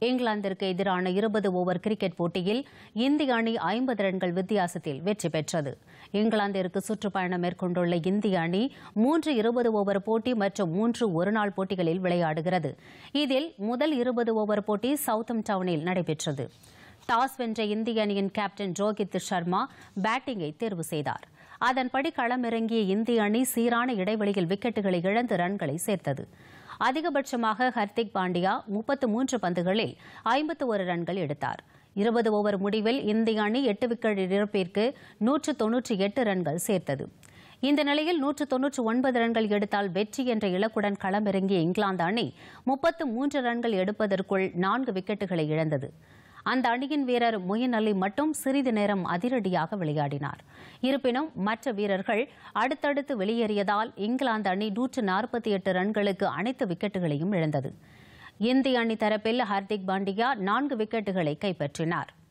இங்கிலாந்திற்கு எதிரான 20 over cricket போட்டியில் இந்திய அணி 50 ரன்கள் வித்தியாசத்தில் வெற்றி பெற்றது. இங்கிலாந்திற்கு சுற்றுப்பயணம் மேற்கொண்டுள்ள இந்திய அணி 3 20 ஓவர் போட்டி மற்றும் 3 ஒருநாள் போட்டிகளில் விளையாடுகிறது. இதில் முதல் 20 ஓவர் போட்டி சவுத்தம்டவுனில் நடைபெற்றது. டாஸ் வென்ற இந்திய அணியின் கேப்டன் ரோஹித் சர்மா பேட்டிங்கை தேர்வு செய்தார். அதன்படி களமிறங்கிய இந்திய அணி சீரான இடைவெளியில் விக்கெட்டுகளை இழந்து ரன்களை சேர்த்தது. அதிகபட்சமாக ஹர்திக் பாண்டியா 33 பந்துகளில் 51 ரன்கள் எடுத்தார். 20 ஓவர் முடிவில் இந்திய அணி 8 விக்கெட் இழப்பிற்கு 198 ரன்கள் சேர்த்தது. இந்த நிலையில் 199 ரன்கள் எடுத்தால் வெற்றி என்ற இலக்குடன் களமிறங்கிய இங்கிலாந்து அணி 33 ரன்கள் எடுப்பதற்குள் 4 விக்கெட்டுகளை இழந்தது. அந்த அணியின் வீரர் மொயின் அலி மட்டும் சிறிது நேரம் அதிரடியாக விளையாடினார். இருப்பினும் மற்ற வீரர்கள் அடுத்தடுத்து வெளியேறியதால் இங்கிலாந்து அணி 148 ரன்களுக்கு அனைத்து விக்கெட்டுகளையும் இழந்தது. இந்திய அணி தரப்பில் ஹர்திக் பாண்டியா 4 விக்கெட்டுகளை கைப்பற்றினார்.